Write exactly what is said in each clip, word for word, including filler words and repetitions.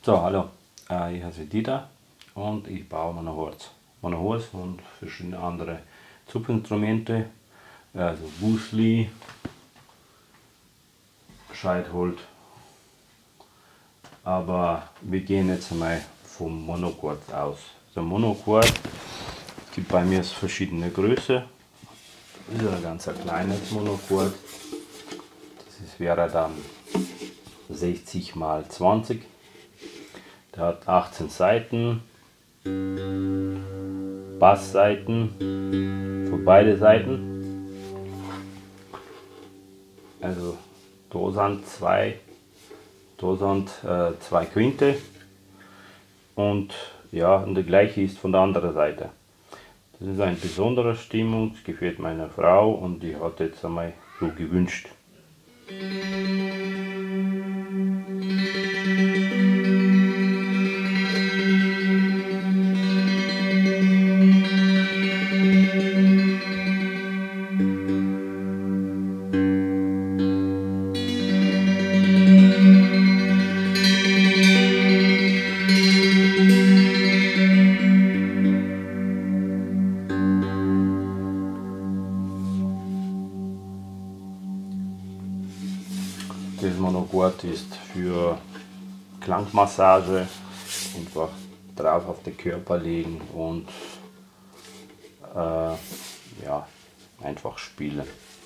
So, hallo, äh, ich heiße Dieter und ich baue Monoholz. Monoholz und verschiedene andere Zupfinstrumente, also Gusli, Scheitholz. Aber wir gehen jetzt mal vom Monochord aus. Der Monochord gibt bei mir verschiedene Größe. Das ist ein ganz kleines Monochord. Das wäre dann sechzig mal zwanzig. Der hat achtzehn Saiten, Basssaiten für beide Seiten. Also da sind zwei, da sind äh, zwei Quinte und ja, und der gleiche ist von der anderen Seite. Das ist eine besondere Stimmung, das gefällt meiner Frau und die hat jetzt einmal so gewünscht. Das Monochord ist für Klangmassage, einfach drauf auf den Körper legen und äh, ja, einfach spielen.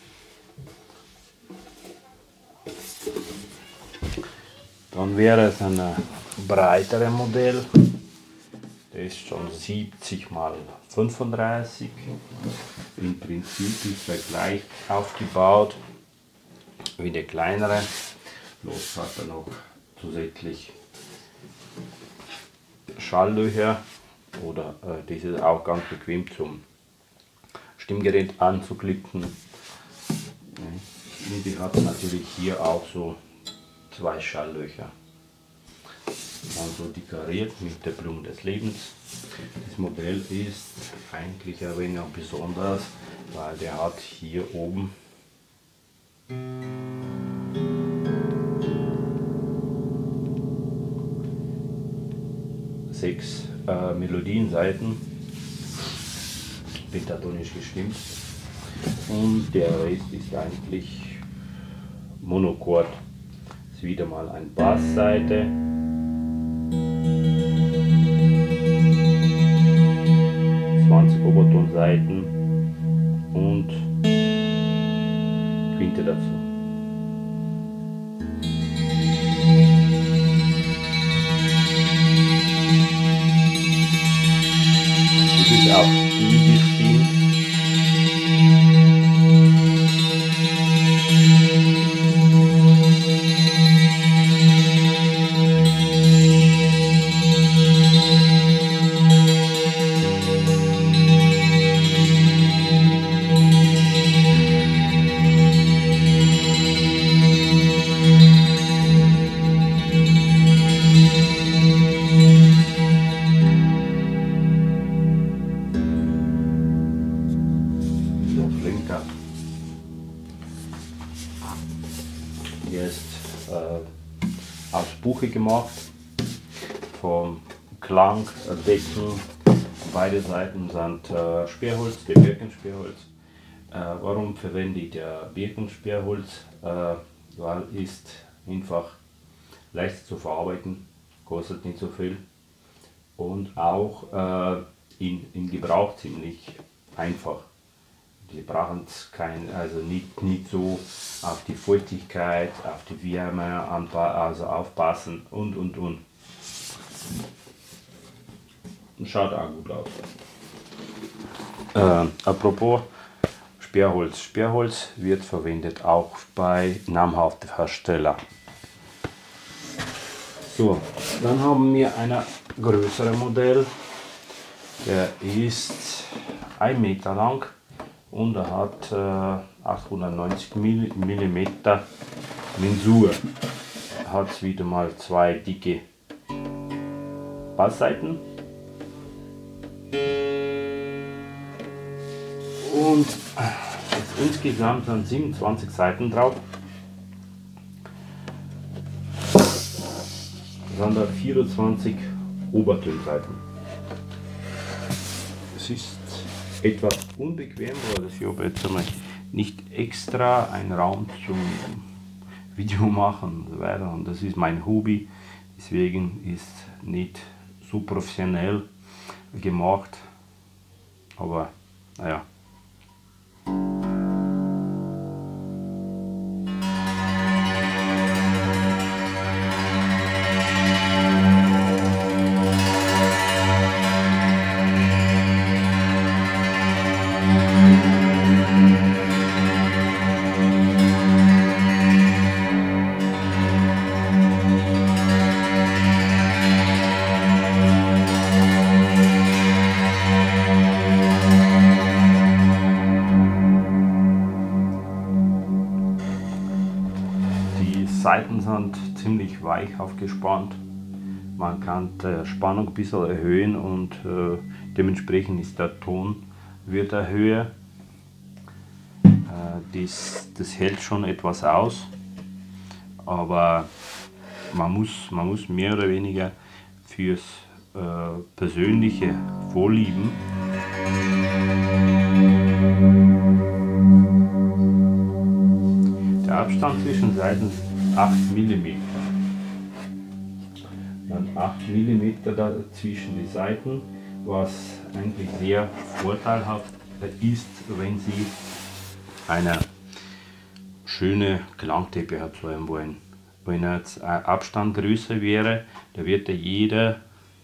Dann wäre es ein breiteres Modell, das ist schon siebzig mal fünfunddreißig. Im Prinzip ist er gleich aufgebaut wie der kleinere. Bloß hat er noch zusätzlich Schalllöcher oder äh, das ist auch ganz bequem zum Stimmgerät anzuklicken. Und die hat natürlich hier auch so zwei Schalllöcher. Dann so dekoriert mit der Blume des Lebens. Das Modell ist eigentlich ein wenig besonders, weil der hat hier oben sechs äh, Melodienseiten, pentatonisch gestimmt, und der Rest ist eigentlich Monochord. Das ist wieder mal eine Bassseite, zwanzig Obertonseiten und Quinte dazu. Das ist auf I gestimmt. Der ist äh, aus Buche gemacht, vom Klang, äh, Decken, beide Seiten sind äh, Sperrholz, der Birkensperrholz. Äh, warum verwende ich der Birkensperrholz? Äh, weil ist einfach leicht zu verarbeiten, kostet nicht so viel und auch äh, in, in Gebrauch ziemlich einfach. Die brauchen kein, also nicht, nicht so auf die Feuchtigkeit, auf die Wärme also aufpassen und und und. Schaut auch gut aus. Äh, apropos Sperrholz. Sperrholz wird verwendet auch bei namhaften Herstellern. So, dann haben wir ein größeres Modell. Der ist ein Meter lang. Und er hat äh, achthundertneunzig Millimeter Mensur. Hat wieder mal zwei dicke Bassseiten. Und insgesamt sind siebenundzwanzig Saiten drauf. sind da vierundzwanzig Obertönseiten. Es ist etwas unbequem, weil ich habe jetzt einmal nicht extra einen Raum zum Video machen und so weiter. Und das ist mein Hobby, deswegen ist nicht so professionell gemacht. Aber naja. Die Saiten sind ziemlich weich aufgespannt. Man kann die Spannung ein bisschen erhöhen und äh, dementsprechend ist der Ton wird er höher. Äh, das, das hält schon etwas aus, aber man muss, man muss mehr oder weniger fürs äh, persönliche Vorlieben der Abstand zwischen Saiten ist acht Millimeter. Dann acht Millimeter dazwischen die Seiten, was eigentlich sehr vorteilhaft ist, wenn Sie eine schöne Klangteppe erzeugen wollen. Wenn jetzt ein Abstand größer wäre, da wird ja jeder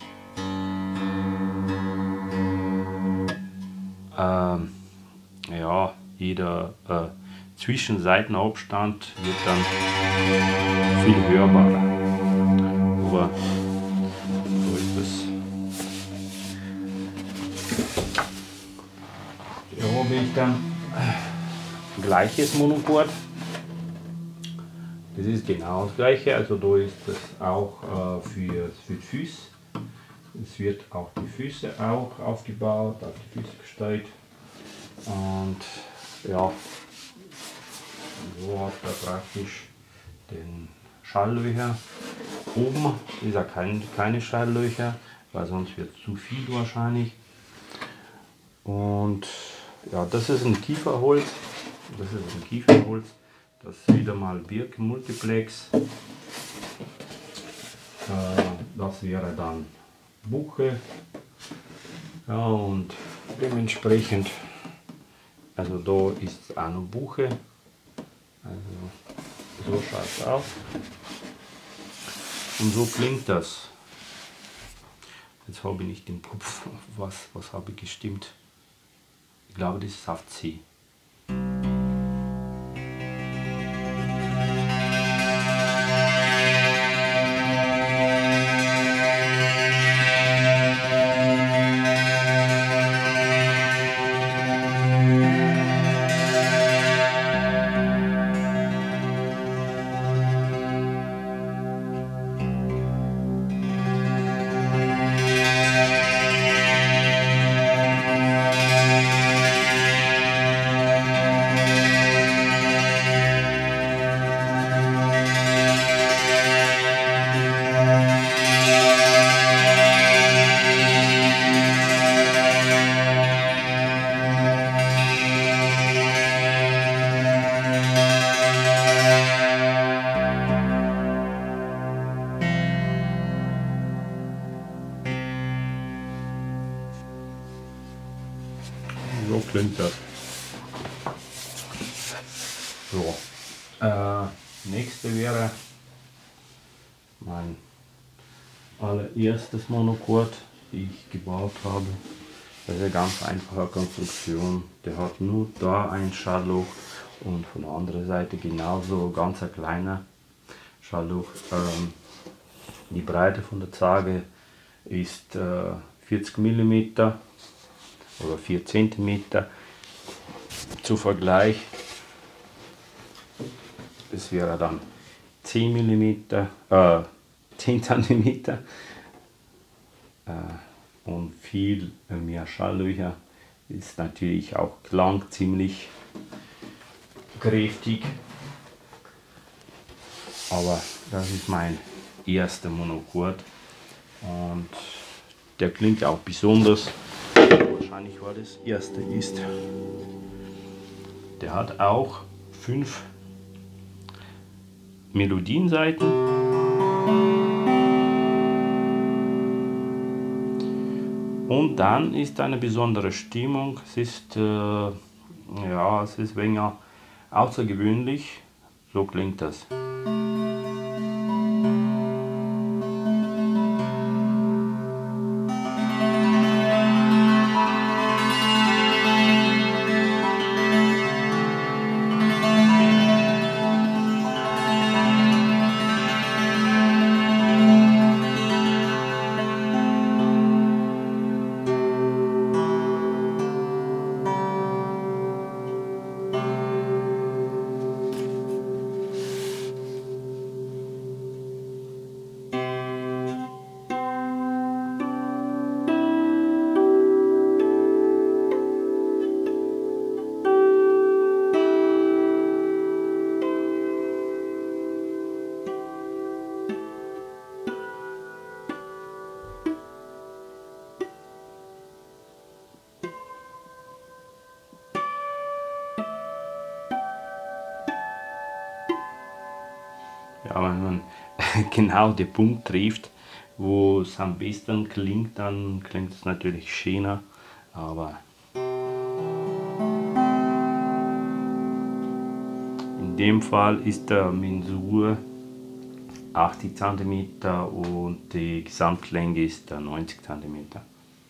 äh, ja, jeder äh, Zwischenseitenabstand wird dann viel hörbarer. Aber so ist es. Hier habe ich dann ein gleiches Monochord. Das ist genau das gleiche, also da ist das auch äh, für, für die Füße. Es wird auch die Füße auch aufgebaut, auf die Füße gestellt. Und ja, so hat er praktisch den Schalllöcher. Oben ist er kein, keine Schalllöcher, weil sonst wird es zu viel wahrscheinlich. Und ja, das ist ein Kieferholz. Das ist ein Kieferholz. Das ist wieder mal Birken Multiplex. Äh, das wäre dann Buche. Ja, und dementsprechend, also da ist auch noch Buche. Also so schaut es aus. Und so klingt das. Jetzt habe ich nicht im Kopf, was, was habe ich gestimmt. Ich glaube, das ist auf C. So klingt das. So. Äh, nächste wäre mein allererstes Monochord, die ich gebaut habe. Das ist eine ganz einfache Konstruktion. Der hat nur da ein Schallloch und von der anderen Seite genauso ganz ein kleiner Schallloch. Ähm, die Breite von der Zarge ist äh, vierzig Millimeter oder vier Zentimeter. Zu Vergleich, das wäre dann zehn Millimeter, äh, zehn Zentimeter äh, und viel mehr Schalllöcher. Ist natürlich auch Klang ziemlich kräftig, aber das ist mein erste Monochord und der klingt auch besonders. Wahrscheinlich war das erste ist. Der hat auch fünf Melodienseiten. Und dann ist eine besondere Stimmung. Es ist, äh, ja, es ist weniger außergewöhnlich. So klingt das. Ja, wenn man genau den Punkt trifft, wo es am besten klingt, dann klingt es natürlich schöner, aber in dem Fall ist der Mensur achtzig Zentimeter und die Gesamtlänge ist neunzig Zentimeter.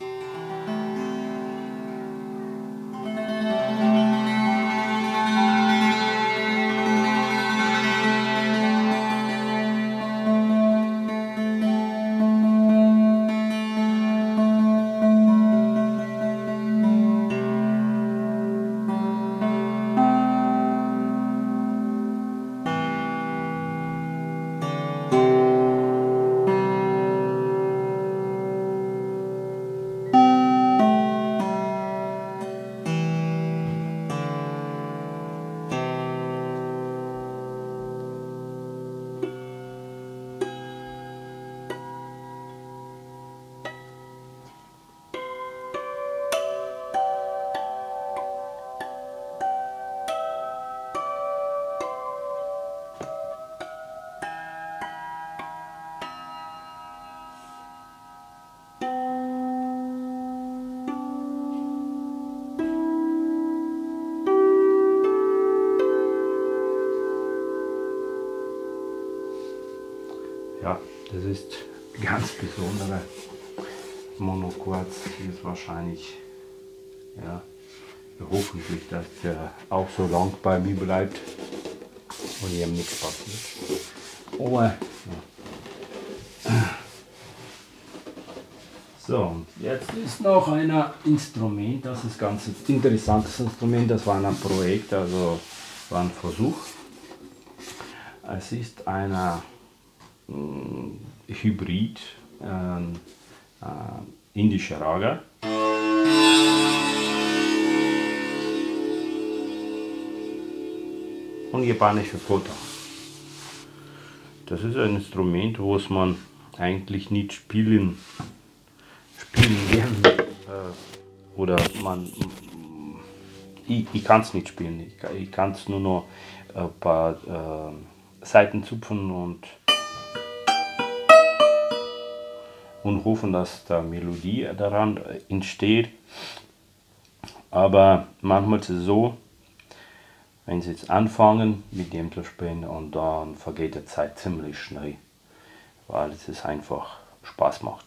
Ja, das ist ganz besondere Monochords. Hier ist wahrscheinlich, ja, hoffentlich, dass der auch so lang bei mir bleibt und ihm nichts passiert. Aber, ja. So, und jetzt ist noch ein Instrument, das ist ganz interessantes Instrument, das war ein Projekt, also war ein Versuch. Es ist eine Hybrid, ähm, äh, indischer Raga. Und japanische Kota. Das ist ein Instrument, was man eigentlich nicht spielen, spielen lernen äh, oder man, ich, ich kann es nicht spielen, ich, ich kann es nur noch ein paar äh, Saiten zupfen und und hoffen, dass da Melodie daran entsteht. Aber manchmal ist es so, wenn Sie jetzt anfangen mit dem zu spielen und dann vergeht die Zeit ziemlich schnell, weil es einfach Spaß macht.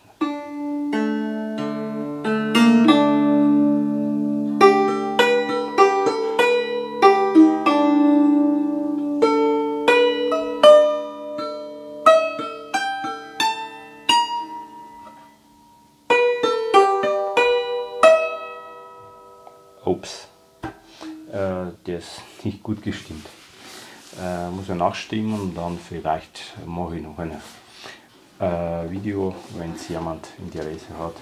Ups, äh, der ist nicht gut gestimmt. Äh, muss ja nachstimmen und dann vielleicht mache ich noch ein äh, Video, wenn es jemand Interesse hat.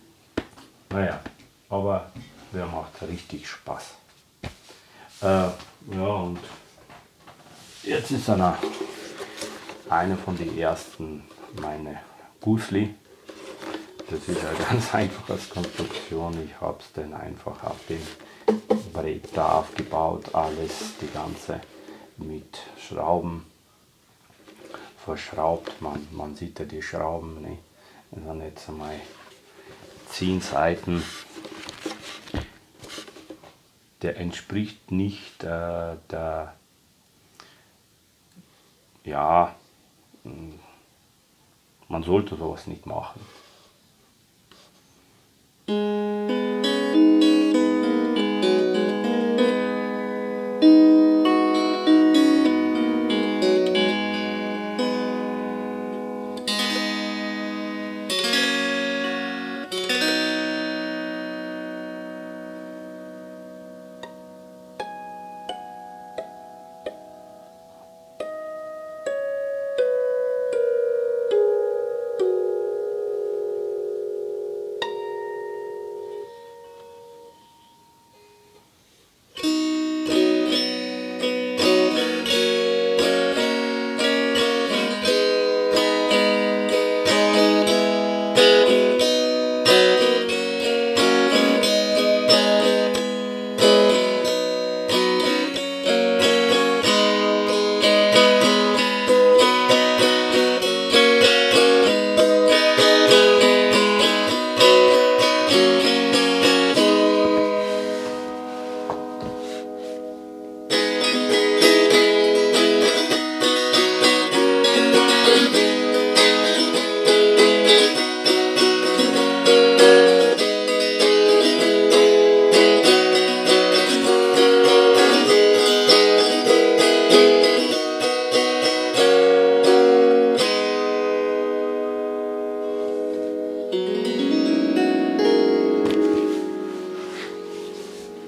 Naja, aber der macht richtig Spaß. Äh, Ja, und jetzt ist eine, eine von den ersten meine Busli. Das ist eine ganz einfache Konstruktion. Ich habe es dann einfach auf dem Brett da aufgebaut, alles, die ganze mit Schrauben verschraubt. Man, man sieht ja die Schrauben, ne? Das sind jetzt einmal zehn Seiten. Der entspricht nicht äh, der, ja, man sollte sowas nicht machen.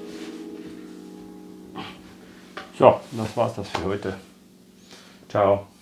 So, das war's das für heute. Ciao.